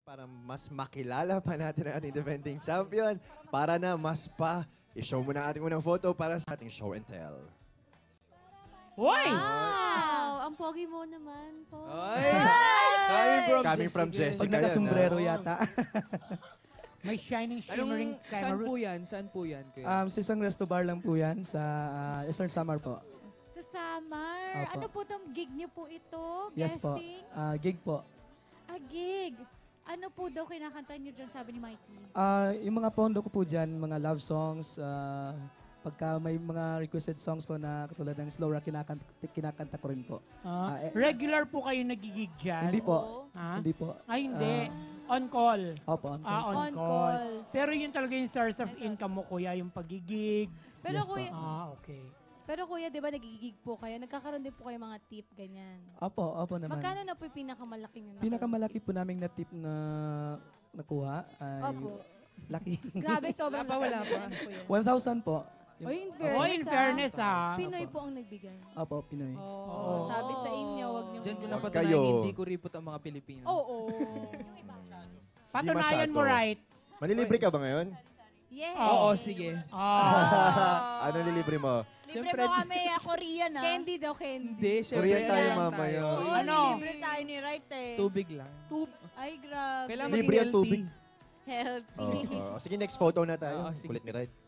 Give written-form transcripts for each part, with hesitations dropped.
para mas makilala pa natin ang ating defending champion. Para na mas pa, i-show mo na ating unang photo para sa ating show and tell. Hoy! Wow! Ang pogi mo naman po. Coming from Jessica. Pag nakasombrero yata. May shining, shimmering Saan camera. po yan? Saan po yan? Kuya? Sa isang resto bar lang po yan sa Eastern Samar po. Sa Samar. Opo. Ano po itong gig niyo po ito? Yes po. Guesting? Gig po. Gig. Ano po daw kinakanta niyo dyan, sabi ni Mikey? Yung mga pondo ko po dyan, mga love songs, pagka may mga requested songs po na katulad ng slow rock, kinakanta ko rin po. Regular po kayo nagigig dyan? Hindi po. Ha? Hindi po. Ay, hindi. On call. Opo. On On call. call. Pero yun talaga yung source of income mo, kuya, yung pagigig. Pero Yes po. kuya, Okay. pero kuya, di ba nagigig po kayo? Nagkakaroon din po kayo mga tip, ganyan. Opo naman. Magkano na po yung pinakamalaking yun? Pinakamalaki po naming na tip na nakuha ay Opo. laki. Grabe, sobrang Wala pa. Ano po yun? 1,000 po. O, in Oh, in fairness, ha? Pinoy po ang nagbigay. Opo, Pinoy. Oh, sabi sa inyo, wag niyo. Diyan ko Kayo. napatunayan, hindi ko ripot ang mga Pilipino. Oo. Patunayan mo masyado. right. Manilibre ka ba ngayon? Yeah. Oo, sige. Ano nilibre mo? Libre Siyempre, mo kami, Korean ah. Candy daw, candy. Hindi, syempre. Korean tayo lang mamaya. Oo, Ano? libre tayo ni Right eh. Tubig lang. Ay, grabe. Kailangan Libre maging ang tubig. Healthy. Sige, next photo na tayo. Oo, sige. Kulit ni Right.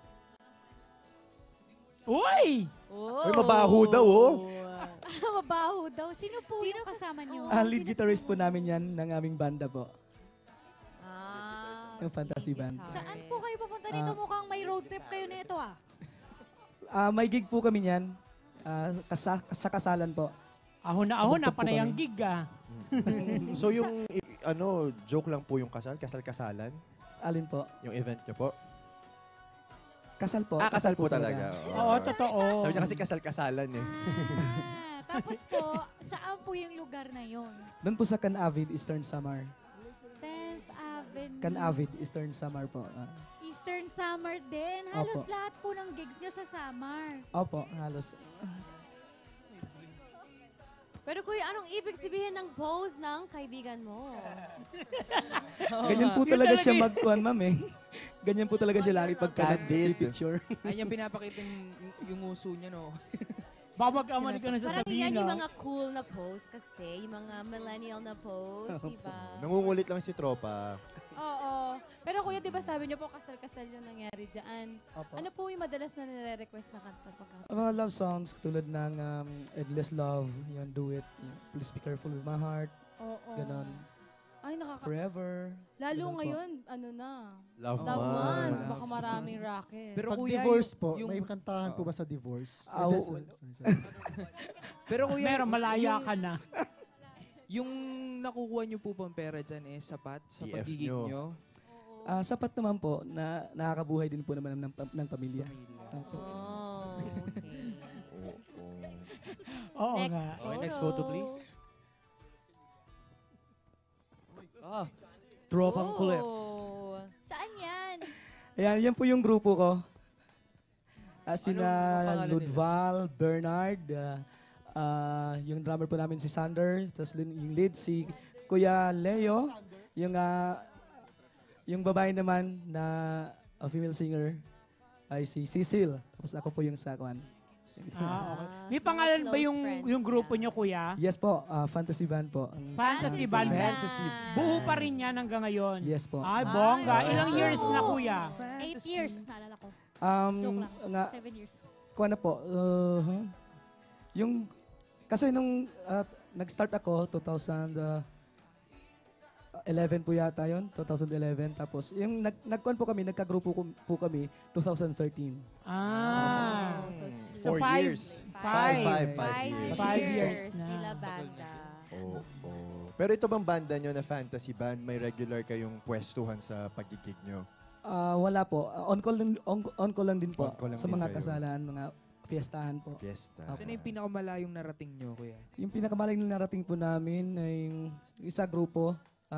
Uy! Oh. Uy, mabaho daw, oh. Mabaho daw. Sino po yung kasama niyo? Lead guitarist po namin yan ng aming banda po. Ah, Yung fantasy band. Saan po kayo pupunta dito? Mukhang may road trip kayo nito ah. May gig po kami yan. Sa kasalan po. Ahon na Bugtog po panay ang kami. gig, ah. So yung, joke lang po yung kasal-kasalan? Alin po? Yung event niyo po? Kasal po. Kasal po talaga. Oo, totoo. Sabi niya kasi kasal-kasalan eh. Tapos po, saan po yung lugar na yon? Doon po sa Canavid, Eastern Samar. 10th Avenue. Canavid, Eastern Samar po. Eastern Samar din. Halos Opo. lahat po ng gigs niyo sa Samar. Opo, halos. Pero kuya, anong ibig sabihin ng pose ng kaibigan mo? Ganyan po Yun talaga talaga siya eh. mag-kuhan, ma'am eh. Ganyan po talaga siya lagi pagka Candid. picture. Ay, yung pinapakita yung uso niya, no? Baka mag-amali ka na Parang sasabihin, yan yung ah. mga cool na pose kasi, yung mga millennial na pose, di ba? Nangungulit lang si tropa. Oo. Pero kuya, di ba sabi niyo po kasal-kasal yung nangyari dyan? Opo. Ano po yung madalas na nire-request na kanta pagkasal? Ang mga love songs tulad ng Endless Love, yun, Do It, yun, Please Be Careful With My Heart, Oo. ganon. Ay, Forever. Lalo Ganun po. ngayon, ano na? Love Love man. month. Baka maraming racket. Pero Pag kuya, divorce po, yung- may kantahan po ba sa divorce? Ah, Hindi, oo. sorry. Pero kuya, Meron, malaya ka na. yung nakukuha niyo po pang pera dyan eh, sapat sa TF pagiging nyo. nyo. Sapat naman po na nakakabuhay din po naman ng pamilya. Opo. Oh, okay. Oo Next nga. photo. Okay, next photo please. Tropang Clips. Oh. Saan yan? Ayan, yan po yung grupo ko. Sina Anong pangalan nila? Ludval, Bernard, yung drummer po namin si Sander, tapos yung lead si Kuya Leo, yung babae naman na female singer ay si Cecil. Tapos ako po yung sakwan. Okay. May pangalan ba Close yung friends yung grupo na. niyo, kuya? Yes po, fantasy band po. Fantasy band. Fantasy. Buo pa rin yan hanggang ngayon. Yes po. Ay, bongga. Ay, Ilang yes. years na, kuya? 8 years, naalala ko. Joke lang. 7 years. Kuha na po. Yung, kasi nung nag-start ako, 2011 po yata yun, 2011. Tapos, yung nagkuhan po kami, nagkagrupo po kami, 2013. Ah. So, 4 five. years. Five. Five years. 5 years na. Sila banda. Oo. Pero ito bang banda nyo na fantasy band, may regular kayong pwestuhan sa pagigig nyo? Wala po. On-call lang din po On-call lang sa din mga kayo. kasalan, mga fiestahan po. Fiesta. Opo. Saan yung pinakamalayong narating nyo, kuya? Yung pinakamaling narating po namin ay yung isa grupo.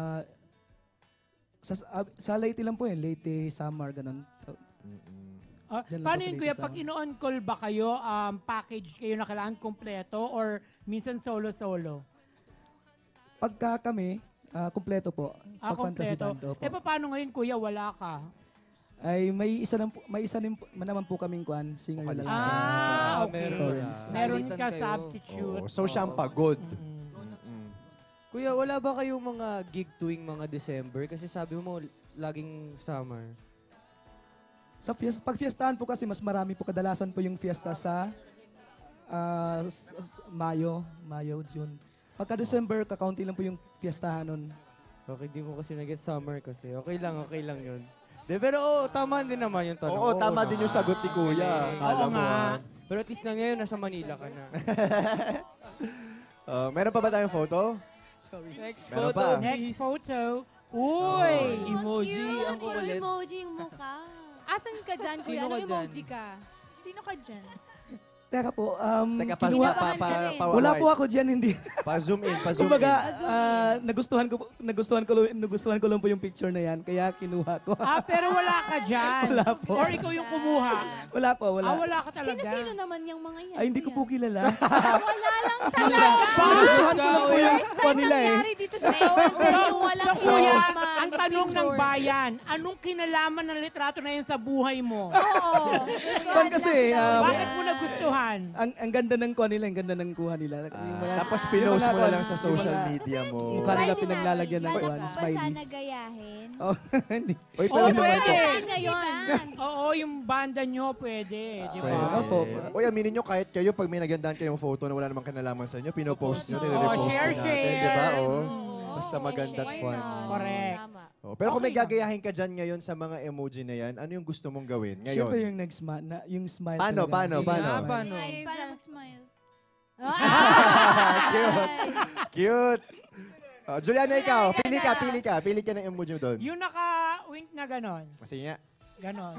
Sa Leyte lang po yun. Leyte, Samar, ganun. Diyan lang Paano po sa yun, Leyte, kuya? Samar. Pag ino-on call ba kayo, package kayo na kailangan kompleto or minsan solo-solo? Pagka kami, Kumpleto po. Pag fantasy Kompleto. band, opo. Paano ngayon, kuya, wala ka? Ay may isa naman po kaming singer na Vocalist. lalaki. Okay. Stories. Meron Salitan ka kayo. substitute. So siyang pagod. Kuya, wala ba kayong mga gig tuwing mga December? Kasi sabi mo, laging summer. Pag fiestahan po kasi, mas marami po kadalasan po yung fiesta sa Mayo, June. Pagka December, kakaunti lang po yung fiestahan nun. Okay, di mo kasi nag-get summer kasi. Okay lang yun. Pero tama din naman yung tanong. Oo, tama din yung sagot ni Kuya. Kala Oo mo. nga. Pero at least na ngayon, nasa Manila ka na. Meron pa ba tayong photo? Next Meron photo, pa. Next please. photo. Uy! Emoji, Cute. ang Puro kukulit. emoji yung mukha. Asan ka dyan, kuya? Sino Anong ka dyan? emoji ka? Sino ka dyan? Teka po, Teka, kinuha- wala po ako dyan, hindi. Pa-zoom in, pa-zoom in. Kumbaga, nagustuhan ko lang po yung picture na yan, kaya kinuha ko. Pero wala ka dyan. Wala po. Or ikaw yung kumuha. Wala po, wala. Wala ka talaga. Sino-sino naman yung mga yan? Ay, hindi ko kuya? po kilala. Wala lang talaga. Nagustuhan ko lang po yung First time nila eh. nangyari dito sa Soul yung walang So, kuya, kinalaman. ang tanong ng bayan, anong kinalaman ng litrato na yan sa buhay mo? Oo. Pan kasi, Bakit mo nagustuhan? ang ganda ng kuha nila, ang ganda ng kuha nila. Yung mga- Tapos yung pinost mga mo na kuha- lang sa yung social mga- media mo. Mukha nila Pwede pinaglalagyan ng natin. kuha, Ba smileys. sana gayahin? Oh, hindi. Uy, Oo, pwede naman pwede. ito. Ngayon. Oo, yung banda nyo pwede. Di ba? Pwede. Opo. Uy, aminin nyo kahit kayo, pag may nagandaan kayong photo na wala namang kinalaman sa inyo, pinopost nyo, nire-repost share, nyo natin, di ba? share. Basta maganda at Why fun. not? Correct. Tama. Pero kung may Okay lang. gagayahin ka dyan ngayon sa mga emoji na yan, ano yung gusto mong gawin Siyempre ngayon? yung yung smile. Paano, talaga. paano, Yung paano? smile. Paano? Para mag-smile. Cute! Juliana, ikaw, pili ka ng emoji mo doon. Yung naka-wink na ganon. Sige nga. Ganon.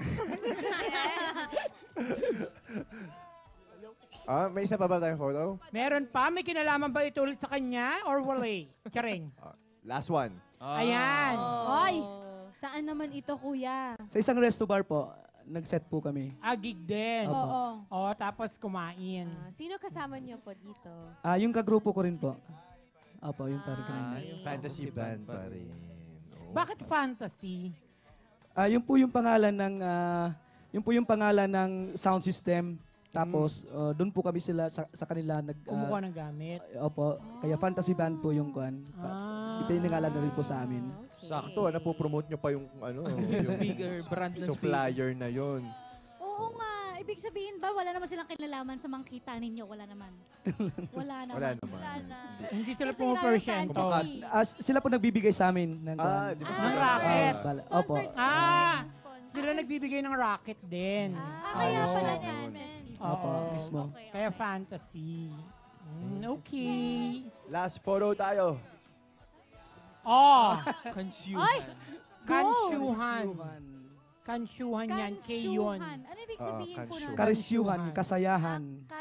May isa pa ba tayong photo? Meron pa? May kinalaman ba ito ulit sa kanya? Or wala? Charing. Last one. Ayan. Oy, saan naman ito, kuya? Sa isang resto bar po, nag-set po kami. Agig din. Oo. O, tapos kumain. Sino kasama niyo po dito? Yung kagrupo ko rin po. Opo, yung parang Okay. Yung fantasy band pa rin. Bakit fantasy? Yun po yung pangalan ng sound system. Tapos, doon po kami sa kanila Kumukuha ng gamit? Opo, kaya fantasy band po yung kuan. Ipinangalan na rin po sa amin. Sakto, napopromote nyo pa yung yung Speaker, brand ng speaker. supplier na yon. Oo nga. Ibig sabihin ba, wala naman silang kinalaman sa mga kita ninyo? Wala naman. Wala naman. Wala naman. Hindi sila Kasi pumupersyento. fantasy. Sila po nagbibigay sa amin ng kuan. Di ba Ng racket. Opo. Sila nagbibigay ng racket din. Kaya Ayos pala naman. management. Opo, Oo. mismo. Kaya fantasy. Okay. Last photo tayo. Oh, Consume. kansyuhan. Kansyuhan yan, K yun. Kansyuhan. Ano ibig sabihin po kansyuhan. nun? Karisyuhan, kasayahan.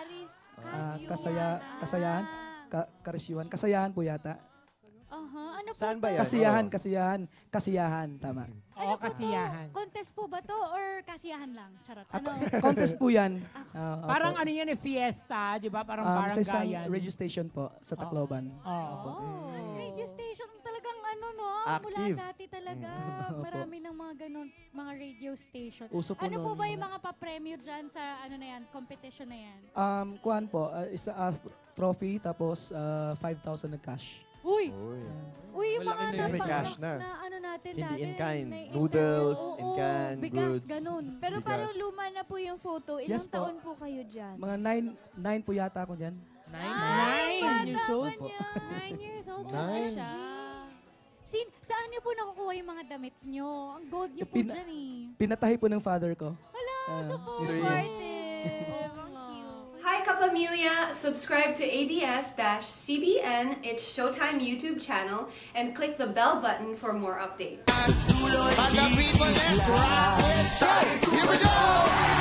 Kasyuhan. Karisyuhan, kasayahan po yata. Ano po Saan ba to? yan? Kasiyahan, tama. Oo, kasiyahan. Contest po ba to or kasiyahan lang? Charot. Ano? Contest po yan. Parang ano yan, fiesta, di ba? Parang sa isang barangayan. radio station po sa Tacloban. Radio station talagang ano no? Active. Mula dati talaga. Marami ng mga ganun, mga radio station. Uso po Ano po noon. ba yung mga pa-premyo dyan sa ano na yan, competition na yan? Kuhan po, isa trophy tapos 5,000 na cash. Uy! Uy, yung Malaki mga na yun. May cash na. ano natin Hindi dati. in kind. na- Noodles, Oo, in kind, bigas, goods. ganun. Pero Bigas. parang luma na po yung photo. Ilang Yes po. taon po kayo dyan? Mga 9 po yata ako dyan. 9 years old. 9 years old na Nine. siya. Saan niyo po nakukuha yung mga damit niyo? Ang gold niyo po Pin- dyan eh. Pinatahi po ng father ko. So po. Swerte. Hi Kapamilya! Subscribe to ABS-CBN, its Showtime YouTube channel, and click the bell button for more updates. Here we go!